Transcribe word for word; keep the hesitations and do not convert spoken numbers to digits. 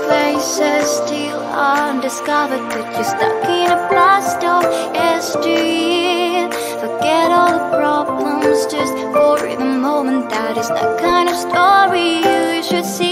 places still undiscovered, but you're stuck in a blast of history. Forget all the problems just for the moment. That is that kind of story you should see.